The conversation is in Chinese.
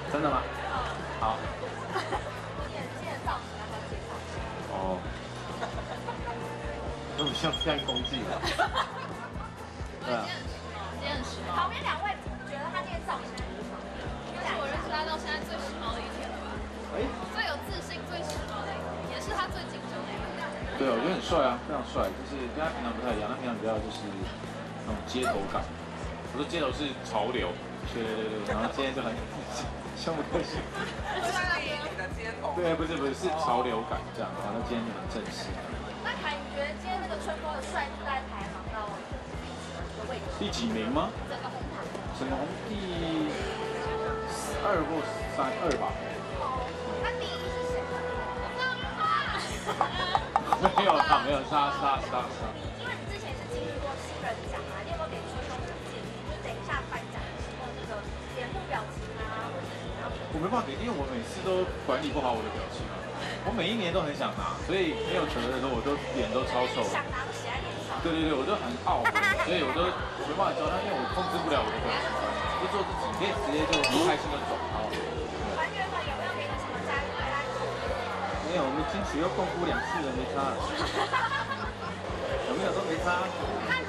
真的吗？好。 今天的造型要不要介绍？ 哦。那么像攻击的。对啊。 今天很时髦。 旁边两位觉得他今天造型如何？ 应该是我认识他到现在最时髦的一天了吧？最有自信、最时髦的一天，也是他最紧张的一天。 对，我觉得很帅啊，非常帅，就是跟他平常不太一样，他平常比较就是那种街头感。我说街头是潮流，对，然后今天就很胸不太行。对，不是是潮流感这样，然后今天就很正式。 那凯，你觉得今天那个春风的帅度大概排行到几个位置？ 第几名吗？ 整个红毯。 整个红第2或2吧。 那第一是谁？ 没有啦，没有，杀。 因为你之前是经历过新人奖啊，你有没有给秋秋的建议？就是等一下颁奖的时候，那个脸部表情啊，或者是什么样的？ 我没办法给，因为我每次都管理不好我的表情啊。我每一年都很想拿，所以没有得的时候，我都脸都超丑。 想拿都写在脸上。 对，我都很傲，所以我没办法教他，因为我控制不了我的表情，就做自己，可以直接就不开心的走。好。 团员们有没有给你什么加油打气？ 没有，我们金曲又共估2次了，没差。有没有都没差。